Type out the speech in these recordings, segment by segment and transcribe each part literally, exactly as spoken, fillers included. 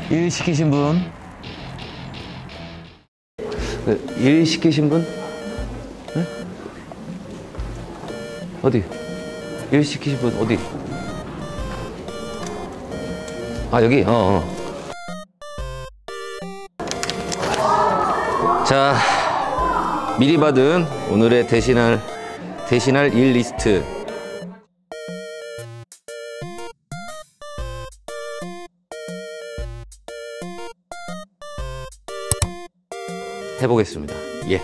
일 시키신 분? 일 시키신 분? 네? 어디? 일 시키신 분 어디? 아 여기? 어, 어. 자, 미리 받은 오늘의 대신할 대신할 일 리스트. 해보겠습니다. 예.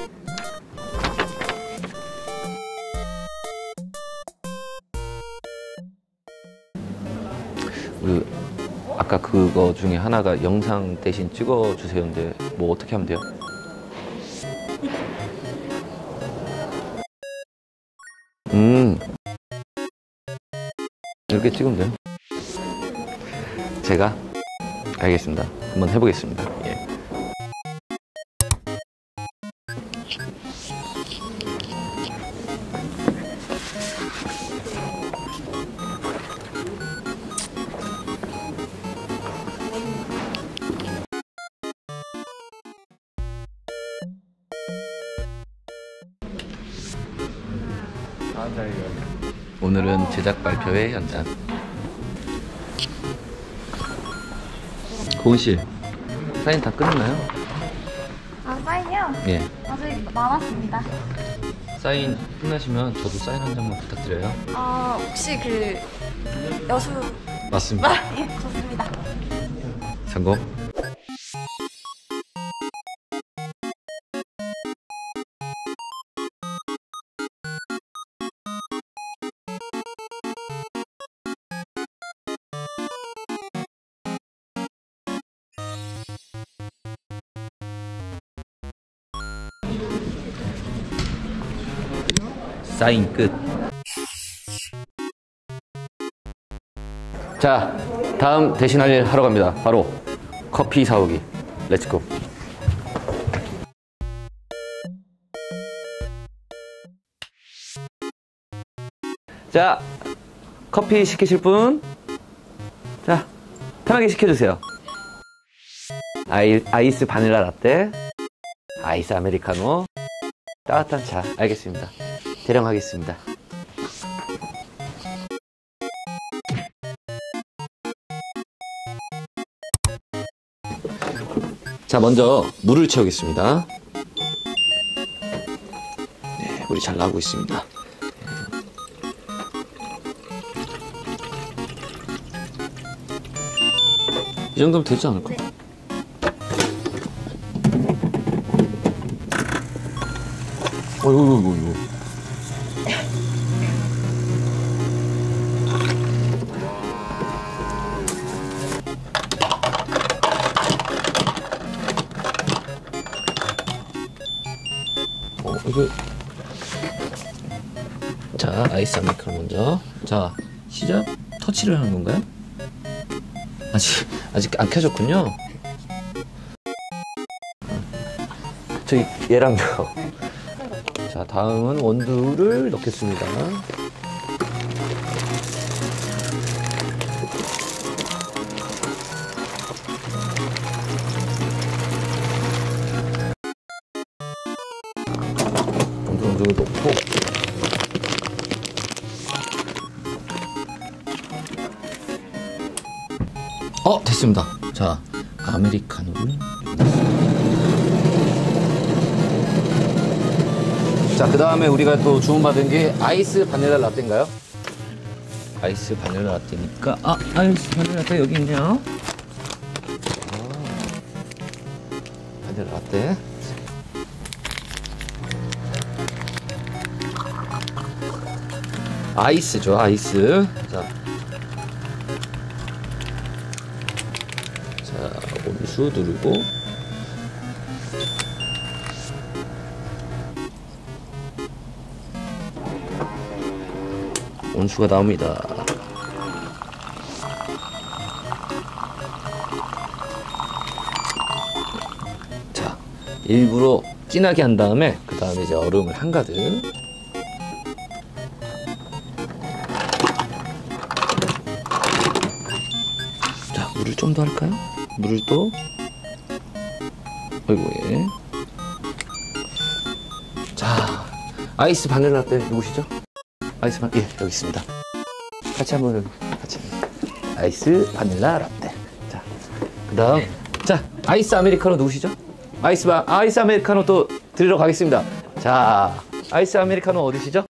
그 아까 그거 중에 하나가 영상 대신 찍어주세요인데 뭐 어떻게 하면 돼요? 음 이렇게 찍으면 돼요? 제가? 알겠습니다. 한번 해보겠습니다. 예. 오늘은 제작 발표회 현장. 고은 씨, 사인 다 끝났나요? 아, 사인이요? 예. 아직 많았습니다. 사인 끝나시면 저도 사인 한 장만 부탁드려요. 아, 혹시 그 여수... 맞습니다. 아, 예, 좋습니다. 성공. 사인 끝. 자, 다음 대신할 일 하러 갑니다. 바로 커피 사오기. 렛츠고. 자, 커피 시키실 분? 자, 편하게 시켜주세요. 아이, 아이스 바닐라 라떼, 아이스 아메리카노, 따뜻한 차. 알겠습니다. 대령하겠습니다. 자, 먼저 물을 채우겠습니다. 네, 물이 잘 나오고 있습니다. 이 정도면 되지 않을까? 네. 어이구, 어이구, 어이구. 어, 이거. 자, 아이스 아메리카노 먼저. 자, 시작. 터치를 하는 건가요? 아직, 아직 안 켜졌군요. 저기, 얘랑요. 자, 다음은 원두를 넣겠습니다. 원두, 원두 넣고. 어, 됐습니다. 자, 아메리카노를. 자, 그 다음에 우리가 또 주문받은 게 아이스 바닐라 라떼인가요? 아이스 바닐라 라떼니까, 아, 아이스 바닐라 라떼 여기 있네요. 아, 바닐라 라떼. 아이스죠, 아이스. 자, 자, 온수 누르고. 온수가 나옵니다. 자, 일부러 진하게 한 다음에 그 다음에 이제 얼음을 한가득. 자, 물을 좀 더 할까요? 물을 또. 어이구, 예. 자, 아이스 바닐라 라떼 누구시죠? 아이스 바, 예, 여기 있습니다. 같이 한번, 같이. 아이스 바닐라 라떼. 자, 그 다음. 자, 아이스 아메리카노 누구시죠? 아이스 바, 아이스 아메리카노 또 드리러 가겠습니다. 자, 아이스 아메리카노 어디시죠?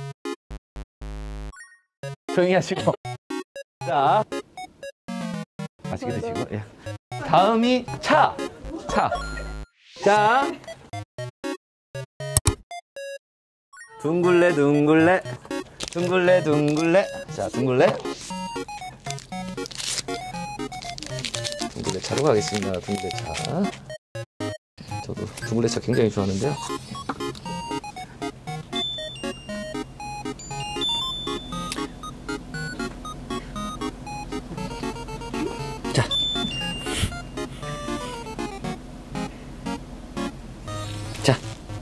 조용히 하시고. 자, 맛있게 드시고. 예. 다음이 차. 차. 자. 둥글레, 둥글레. 둥글레, 둥글레. 자, 둥글레. 둥글레 차로 가겠습니다. 둥글레 차. 저도 둥글레 차 굉장히 좋아하는데요. 자. 자.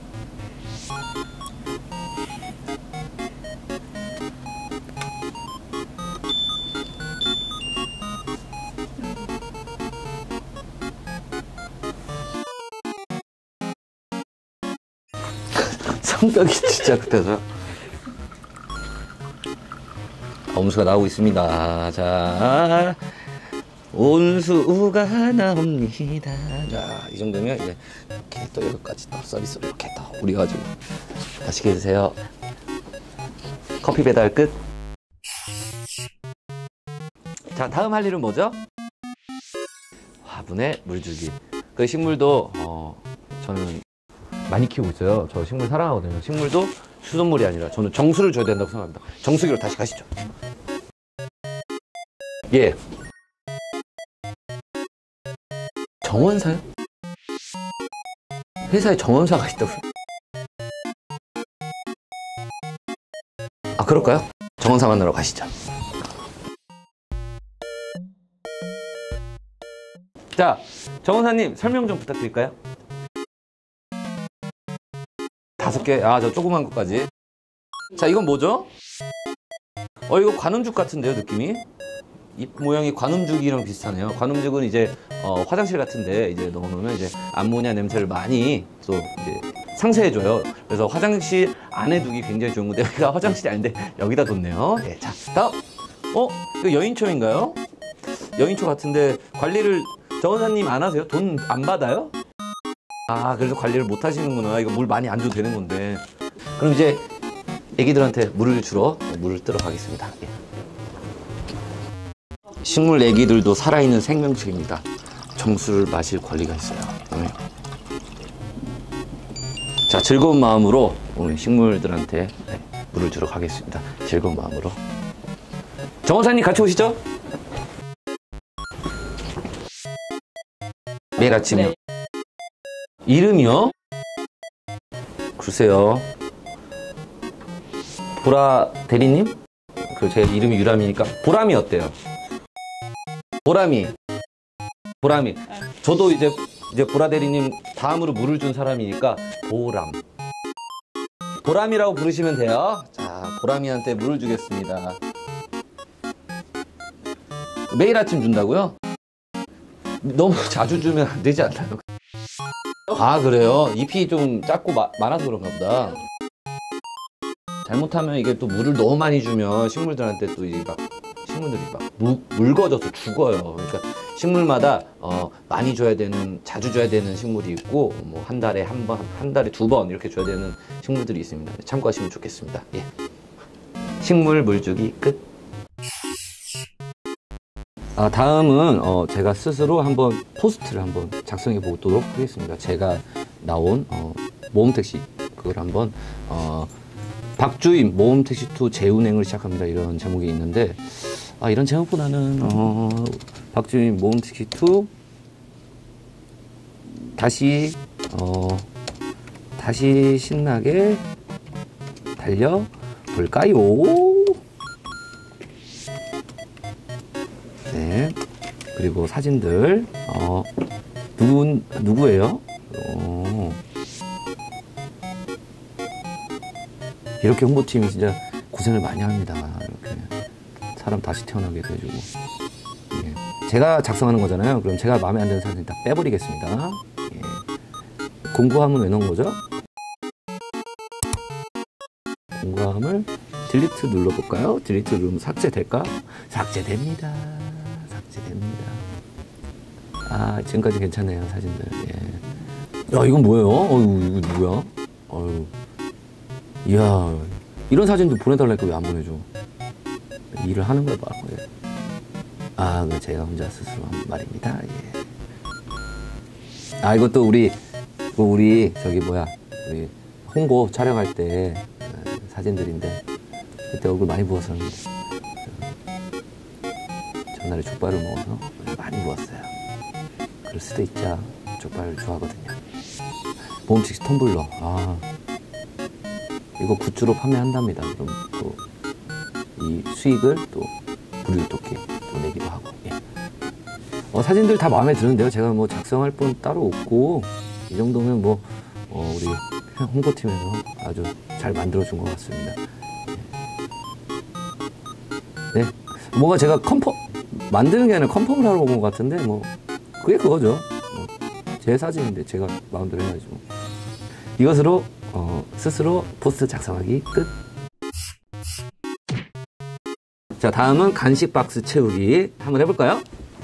성격이 진짜 급해서. 온수가 나오고 있습니다. 자, 온수가 나옵니다. 자, 이 정도면 이제 이렇게 또 여기까지 또 서비스로 이렇게 또 우려가지고 맛있게 드세요. 커피 배달 끝. 자, 다음 할 일은 뭐죠? 화분에 물 주기. 그 식물도 어, 저는 많이 키우고 있어요. 저 식물 사랑하거든요. 식물도 수돗물이 아니라 저는 정수를 줘야 된다고 생각합니다. 정수기로 다시 가시죠. 예. 정원사요? 회사에 정원사가 있다고요? 아, 그럴까요? 정원사 만나러 가시죠. 자, 정원사님 설명 좀 부탁드릴까요? 다섯 개, 아, 저 조그만 것까지. 자, 이건 뭐죠? 어, 이거 관음죽 같은데요, 느낌이? 잎 모양이 관음죽이랑 비슷하네요. 관음죽은 이제 어, 화장실 같은데 이제 넣어놓으면 이제 암모니아 냄새를 많이 또 이제 상쇄해줘요. 그래서 화장실 안에 두기 굉장히 좋은 건데 여기가 화장실이 아닌데 여기다 뒀네요. 예, 자, 다음. 어, 이거 여인초인가요? 여인초 같은데 관리를 정원사님 안 하세요? 돈 안 받아요? 아, 그래서 관리를 못 하시는구나. 이거 물 많이 안 줘도 되는 건데. 그럼 이제 애기들한테 물을 주러 물을 뜨러 가겠습니다. 예. 식물 애기들도 살아있는 생명체입니다. 정수를 마실 권리가 있어요. 네. 자, 즐거운 마음으로 오늘 식물들한테 네, 물을 주러 가겠습니다. 즐거운 마음으로. 정원사님 같이 오시죠. 매일 아침이요. 네. 이름이요? 글쎄요. 보라 대리님? 그 제 이름이 유람이니까 보람이 어때요? 보람이. 보람이. 저도 이제 이제 보라 대리님 다음으로 물을 준 사람이니까 보람. 보람이라고 부르시면 돼요. 자, 보람이한테 물을 주겠습니다. 매일 아침 준다고요? 너무 자주 주면 안 되지 않나요? 아, 그래요? 잎이 좀 작고 마, 많아서 그런가 보다. 잘못하면 이게 또 물을 너무 많이 주면 식물들한테 또 이제 막 식물들이 막 무, 묽어져서 죽어요. 그러니까 식물마다 어, 많이 줘야 되는, 자주 줘야 되는 식물이 있고 뭐 한 달에 한 번, 한 달에 두 번 이렇게 줘야 되는 식물들이 있습니다. 참고하시면 좋겠습니다. 예. 식물 물주기 끝. 아, 다음은 어, 제가 스스로 한번 포스트를 한번 작성해 보도록 하겠습니다. 제가 나온 어, 모험택시 그걸 한번 어, 박주임 모험택시 투 재운행을 시작합니다. 이런 제목이 있는데 아, 이런 제목보다는 어, 박주임 모험택시 투 다시 어, 다시 신나게 달려 볼까요? 네. 그리고 사진들 어, 누군 누구예요? 어. 이렇게 홍보팀이 진짜 고생을 많이 합니다. 이렇게 사람 다시 태어나게 해가지고 예. 제가 작성하는 거잖아요. 그럼 제가 마음에 안 드는 사진 다 빼버리겠습니다. 예. 공구함은 왜 넣은 거죠? 공구함을 딜리트 눌러볼까요? 딜리트 누르면 삭제될까? 삭제됩니다. 삭제됩니다. 아, 지금까지 괜찮네요, 사진들. 예. 야, 이건 뭐예요? 어휴, 이거 누구야? 어휴. 이야, 이런 사진도 보내달라니까 왜 안 보내줘? 일을 하는 걸 봐. 예. 아, 그 제가 혼자 스스로 한 말입니다. 예. 아, 이것도 우리, 우리, 저기 뭐야, 우리 홍보 촬영할 때 사진들인데, 그때 얼굴 많이 부었었는데, 전날에 족발을 먹어서 많이 부었어요. 그럴 수도 있죠. 족발을 좋아하거든요. 모험식 텀블러. 아, 이거 굿즈로 판매한답니다. 그럼 또 이 수익을 또 불일토끼 또 내기도 하고. 예. 어, 사진들 다 마음에 드는데요. 제가 뭐 작성할 분 따로 없고 이 정도면 뭐 어, 우리 홍보팀에서 아주 잘 만들어준 것 같습니다. 예. 네, 뭔가 제가 컨펌 만드는 게 아니라 컨펌을 하러 온 것 같은데 뭐 그게 그거죠. 뭐 제 사진인데 제가 마음대로 해야죠. 이것으로 어, 스스로 포스트 작성하기 끝. 자, 다음은 간식 박스 채우기 한번 해볼까요?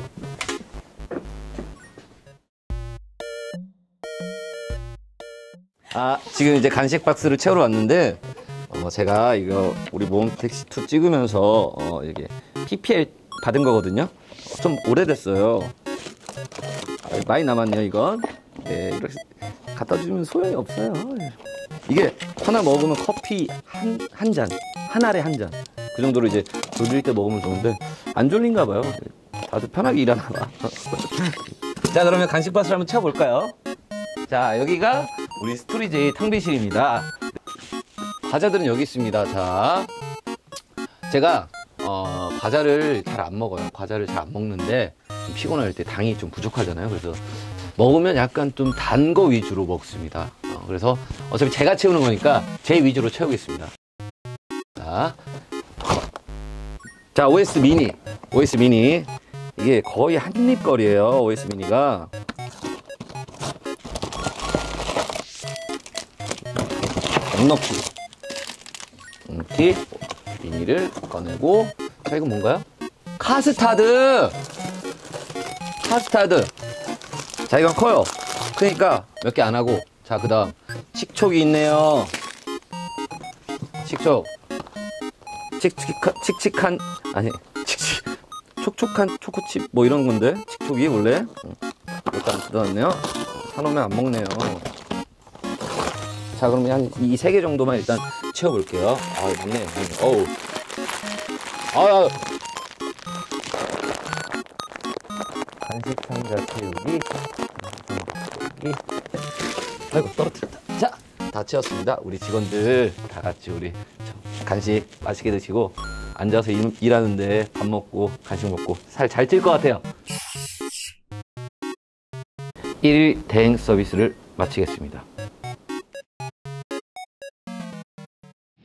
아, 지금 이제 간식 박스를 채우러 왔는데 어, 제가 이거 우리 모험택시2 찍으면서 어, 이게 피피엘 받은 거거든요. 좀 오래됐어요. 아, 많이 남았네요, 이건. 네, 이렇게 갖다 주면 소용이 없어요. 이게 하나 먹으면 커피 한, 한 잔, 한 알에 한 잔. 그 정도로 이제 졸릴 때 먹으면 좋은데 안 졸린가 봐요. 아주 편하게 일하나 봐. 자, 그러면 간식 박스를 한번 채워볼까요? 자, 여기가 우리 스토리제이 탕비실입니다. 과자들은 여기 있습니다. 자, 제가 어, 과자를 잘 안 먹어요. 과자를 잘 안 먹는데 피곤할 때 당이 좀 부족하잖아요. 그래서 먹으면 약간 좀 단 거 위주로 먹습니다. 어, 그래서 어차피 제가 채우는 거니까 제 위주로 채우겠습니다. 자, 자 오에스 미니, 오에스 미니 이게 거의 한입거리예요. 오에스 미니가 넉넉히 넉넉히 미니를 꺼내고, 자, 이건 뭔가요? 카스타드! 카스타드! 자, 이건 커요. 그러니까 몇 개 안 하고, 자, 그 다음 칙촉이 있네요. 칙촉. 칙칙한, 칙칙한, 아니, 칙칙, 촉촉한 초코칩, 뭐 이런 건데, 칙촉이 원래. 일단 들어왔네요. 사놓으면 안 먹네요. 자, 그러면 한 이 세 개 정도만 일단 채워볼게요. 아, 맞네요. 어우. 아, 간식 상자 채우기. 채우기. 아이고, 떨어뜨렸다. 자, 다 채웠습니다. 우리 직원들 다 같이 우리 간식 맛있게 드시고 앉아서 일, 일하는데 밥 먹고 간식 먹고 살 잘 찔 것 같아요. 일 일 대행 서비스를 마치겠습니다.